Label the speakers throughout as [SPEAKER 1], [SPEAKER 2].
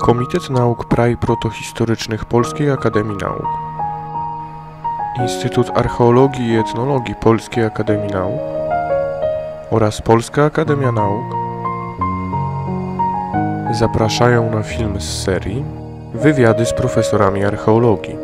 [SPEAKER 1] Komitet Nauk Praw Protohistorycznych Polskiej Akademii Nauk, Instytut Archeologii i Etnologii Polskiej Akademii Nauk oraz Polska Akademia Nauk zapraszają na film z serii Wywiady z profesorami archeologii.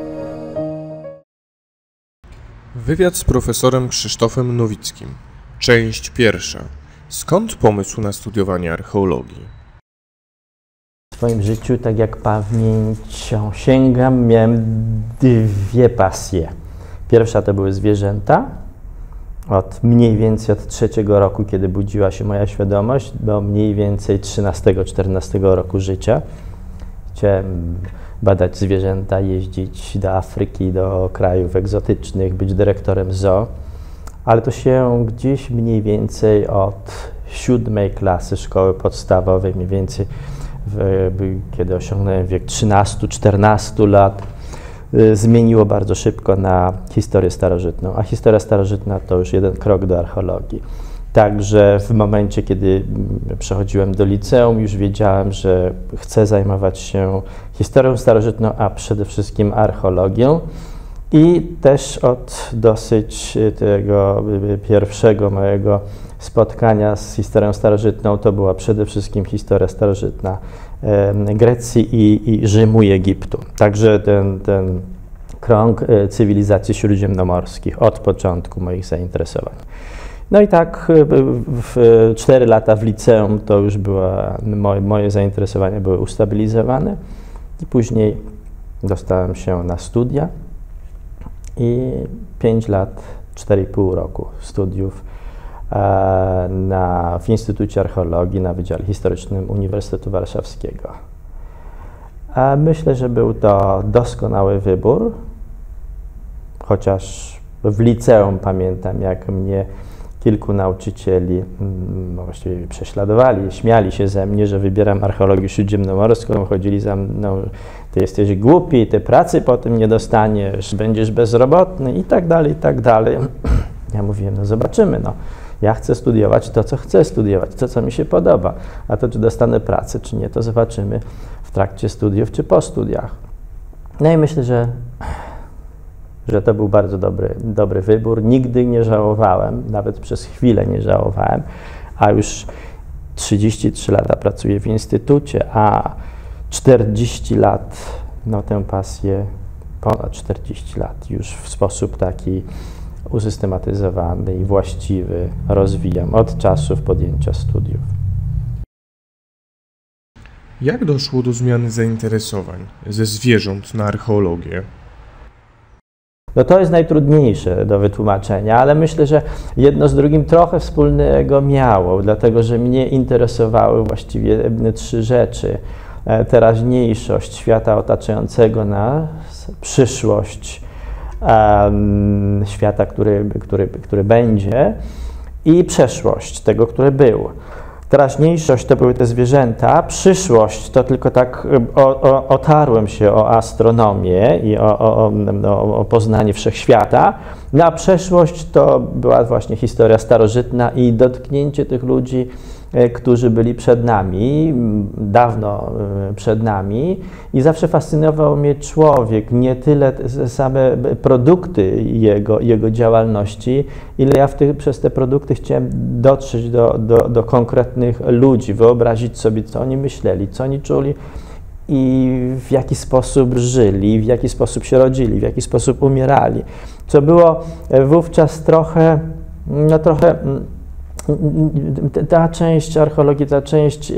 [SPEAKER 1] Wywiad z profesorem Krzysztofem Nowickim. Część pierwsza. Skąd pomysł na studiowanie archeologii?
[SPEAKER 2] W swoim życiu, tak jak pamięcią sięgam, miałem dwie pasje. Pierwsza to były zwierzęta. Mniej więcej od 3. roku, kiedy budziła się moja świadomość, do mniej więcej 13-14 roku życia. Chciałem badać zwierzęta, jeździć do Afryki, do krajów egzotycznych, być dyrektorem zoo. Ale to się gdzieś mniej więcej od 7. klasy szkoły podstawowej, mniej więcej kiedy osiągnąłem wiek 13-14 lat, zmieniło bardzo szybko na historię starożytną, a historia starożytna to już jeden krok do archeologii. Także w momencie, kiedy przechodziłem do liceum, już wiedziałem, że chcę zajmować się historią starożytną, a przede wszystkim archeologią. I też od dosyć tego pierwszego mojego spotkania z historią starożytną, to była przede wszystkim historia starożytna Grecji i Rzymu i Egiptu. Także ten krąg cywilizacji śródziemnomorskich od początku moich zainteresowań. No i tak 4 lata w liceum to już moje zainteresowania były ustabilizowane i później dostałem się na studia i 5 lat, 4,5 roku studiów w Instytucie Archeologii na Wydziale Historycznym Uniwersytetu Warszawskiego. Myślę, że był to doskonały wybór, chociaż w liceum pamiętam, jak mnie kilku nauczycieli właściwie prześladowali, śmiali się ze mnie, że wybieram archeologię śródziemnomorską, chodzili za mną, ty jesteś głupi, ty pracy po tym nie dostaniesz, będziesz bezrobotny i tak dalej, i tak dalej. Ja mówiłem, no zobaczymy, no. Ja chcę studiować to, co chcę studiować, to, co mi się podoba, a to, czy dostanę pracę, czy nie, to zobaczymy w trakcie studiów, czy po studiach. No i myślę, że to był bardzo dobry wybór. Nigdy nie żałowałem, nawet przez chwilę nie żałowałem, a już 33 lata pracuję w instytucie, a 40 lat, no tę pasję, ponad 40 lat już w sposób taki usystematyzowany i właściwy rozwijam od czasów podjęcia studiów.
[SPEAKER 1] Jak doszło do zmiany zainteresowań ze zwierząt na archeologię?
[SPEAKER 2] No to jest najtrudniejsze do wytłumaczenia, ale myślę, że jedno z drugim trochę wspólnego miało, dlatego że mnie interesowały właściwie 3 rzeczy. Teraźniejszość świata otaczającego nas, przyszłość świata, który będzie i przeszłość tego, który był. Teraźniejszość to były te zwierzęta, przyszłość to tylko tak otarłem się o astronomię i o poznanie wszechświata, no a przeszłość to była właśnie historia starożytna i dotknięcie tych ludzi, którzy byli przed nami, dawno przed nami i zawsze fascynował mnie człowiek, nie tyle same produkty jego działalności, ile ja przez te produkty chciałem dotrzeć do konkretnych ludzi, wyobrazić sobie, co oni myśleli, co oni czuli i w jaki sposób żyli, w jaki sposób się rodzili, w jaki sposób umierali, co było wówczas trochę ta część archeologii, ta część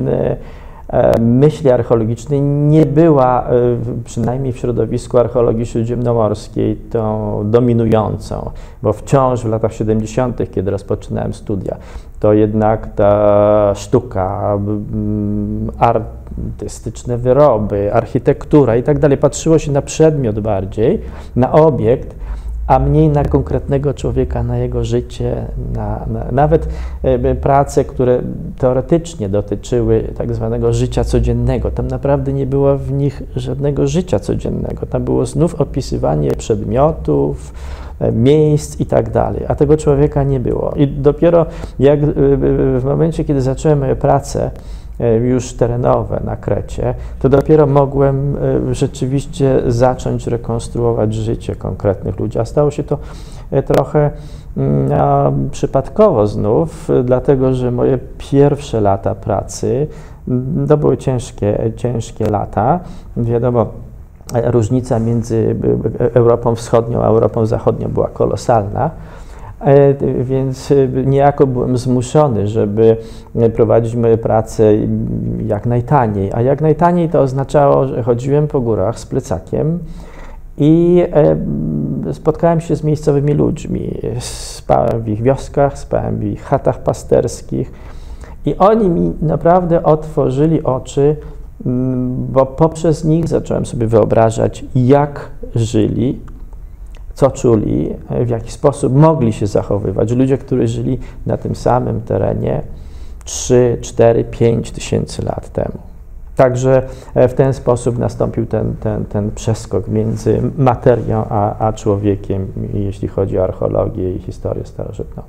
[SPEAKER 2] myśli archeologicznej nie była, przynajmniej w środowisku archeologii śródziemnomorskiej, tą dominującą, bo wciąż w latach 70., kiedy rozpoczynałem studia, to jednak ta sztuka, artystyczne wyroby, architektura i tak dalej, patrzyło się na przedmiot bardziej, na obiekt, a mniej na konkretnego człowieka, na jego życie, nawet prace, które teoretycznie dotyczyły tak zwanego życia codziennego. Tam naprawdę nie było w nich żadnego życia codziennego. Tam było znów opisywanie przedmiotów, miejsc i tak dalej, a tego człowieka nie było. I dopiero jak w momencie, kiedy zacząłem moje prace już terenowe na Krecie, to dopiero mogłem rzeczywiście zacząć rekonstruować życie konkretnych ludzi, a stało się to trochę przypadkowo znów, dlatego że moje pierwsze lata pracy to były ciężkie lata. Wiadomo, różnica między Europą Wschodnią a Europą Zachodnią była kolosalna, więc niejako byłem zmuszony, żeby prowadzić moje prace jak najtaniej. A jak najtaniej to oznaczało, że chodziłem po górach z plecakiem i spotkałem się z miejscowymi ludźmi. Spałem w ich wioskach, spałem w ich chatach pasterskich i oni mi naprawdę otworzyli oczy, bo poprzez nich zacząłem sobie wyobrażać, jak żyli, co czuli, w jaki sposób mogli się zachowywać ludzie, którzy żyli na tym samym terenie 3, 4, 5 tysięcy lat temu. Także w ten sposób nastąpił ten przeskok między materią a człowiekiem, jeśli chodzi o archeologię i historię starożytną.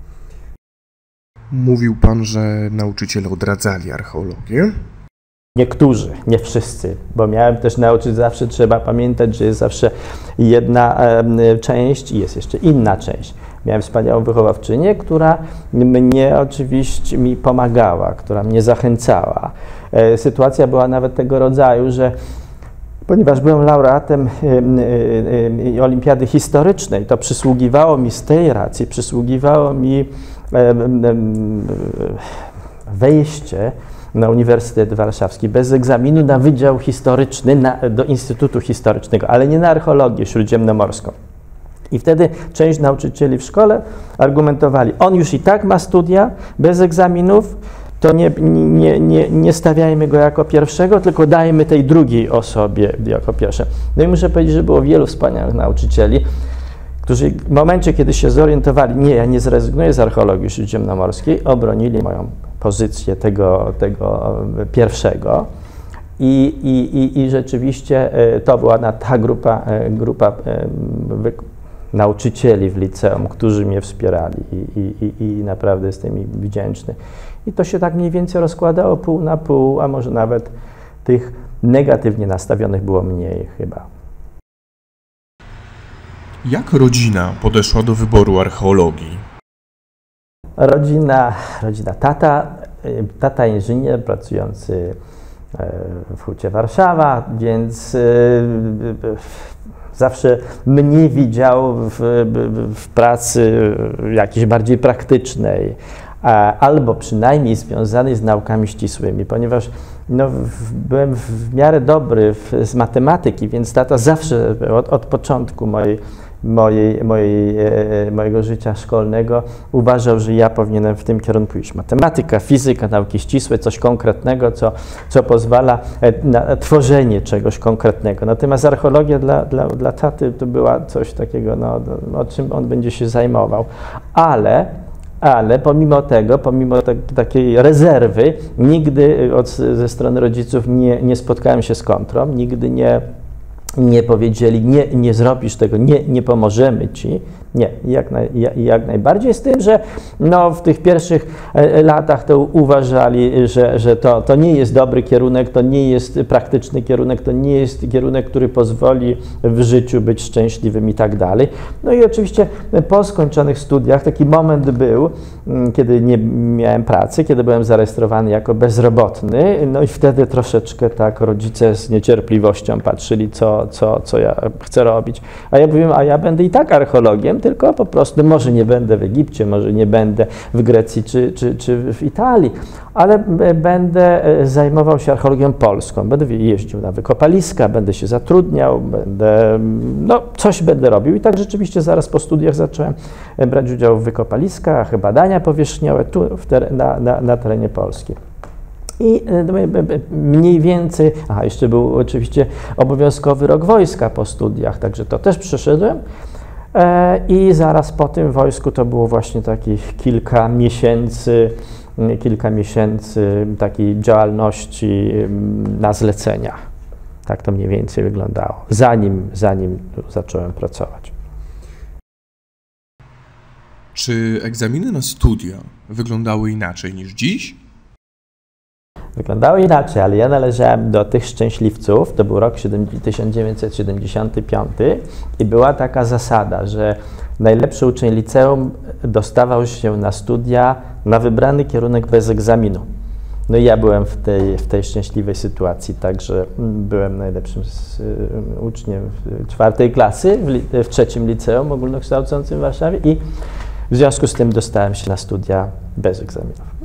[SPEAKER 1] Mówił pan, że nauczyciele odradzali archeologię?
[SPEAKER 2] Niektórzy, nie wszyscy, bo miałem też nauczyć, zawsze trzeba pamiętać, że jest zawsze jedna część i jest jeszcze inna część. Miałem wspaniałą wychowawczynię, która mnie oczywiście mi pomagała, która mnie zachęcała. Sytuacja była nawet tego rodzaju, że ponieważ byłem laureatem Olimpiady Historycznej, to przysługiwało mi z tej racji, przysługiwało mi wejście na Uniwersytet Warszawski bez egzaminu na Wydział Historyczny do Instytutu Historycznego, ale nie na archeologię śródziemnomorską. I wtedy część nauczycieli w szkole argumentowali, on już i tak ma studia bez egzaminów, to nie stawiajmy go jako pierwszego, tylko dajmy tej drugiej osobie jako pierwsze. No i muszę powiedzieć, że było wielu wspaniałych nauczycieli, którzy w momencie, kiedy się zorientowali, nie, ja nie zrezygnuję z archeologii śródziemnomorskiej, obronili moją pozycję tego pierwszego i rzeczywiście to była ta grupa nauczycieli w liceum, którzy mnie wspierali i naprawdę jestem im wdzięczny. I to się tak mniej więcej rozkładało pół na pół, a może nawet tych negatywnie nastawionych było mniej chyba.
[SPEAKER 1] Jak rodzina podeszła do wyboru archeologii?
[SPEAKER 2] Rodzina tata inżynier pracujący w Hucie Warszawa, więc zawsze mnie widział w pracy jakiejś bardziej praktycznej, albo przynajmniej związanej z naukami ścisłymi, ponieważ byłem w miarę dobry z matematyki, więc tata zawsze od początku mojego życia szkolnego uważał, że ja powinienem w tym kierunku iść. Matematyka, fizyka, nauki ścisłe, coś konkretnego, co pozwala na tworzenie czegoś konkretnego. Natomiast archeologia dla taty to była coś takiego, o czym on będzie się zajmował. Ale pomimo tego, takiej rezerwy, nigdy ze strony rodziców nie spotkałem się z kontrą, nigdy nie powiedzieli, nie zrobisz tego, nie pomożemy ci. Nie, jak najbardziej, z tym, że w tych pierwszych latach to uważali, że to nie jest dobry kierunek, to nie jest praktyczny kierunek, to nie jest kierunek, który pozwoli w życiu być szczęśliwym i tak dalej. No i oczywiście po skończonych studiach taki moment był, kiedy nie miałem pracy, kiedy byłem zarejestrowany jako bezrobotny, no i wtedy troszeczkę tak rodzice z niecierpliwością patrzyli, co ja chcę robić. A ja mówiłem, a ja będę i tak archeologiem, tylko po prostu może nie będę w Egipcie, może nie będę w Grecji czy w Italii, ale będę zajmował się archeologią polską. Będę jeździł na wykopaliska, będę się zatrudniał, coś będę robił. I tak rzeczywiście zaraz po studiach zacząłem brać udział w wykopaliskach, badania powierzchniowe tu na terenie Polski. I mniej więcej, jeszcze był oczywiście obowiązkowy rok wojska po studiach, także to też przeszedłem. I zaraz po tym wojsku to było właśnie takich kilka miesięcy takiej działalności na zlecenia. Tak to mniej więcej wyglądało, zanim zacząłem pracować.
[SPEAKER 1] Czy egzaminy na studia wyglądały inaczej niż dziś?
[SPEAKER 2] wyglądało inaczej, ale ja należałem do tych szczęśliwców, to był rok 1975 i była taka zasada, że najlepszy uczeń liceum dostawał się na studia na wybrany kierunek bez egzaminu. No i ja byłem w tej szczęśliwej sytuacji, także byłem najlepszym uczniem 4. klasy w 3. liceum ogólnokształcącym w Warszawie i w związku z tym dostałem się na studia bez egzaminów.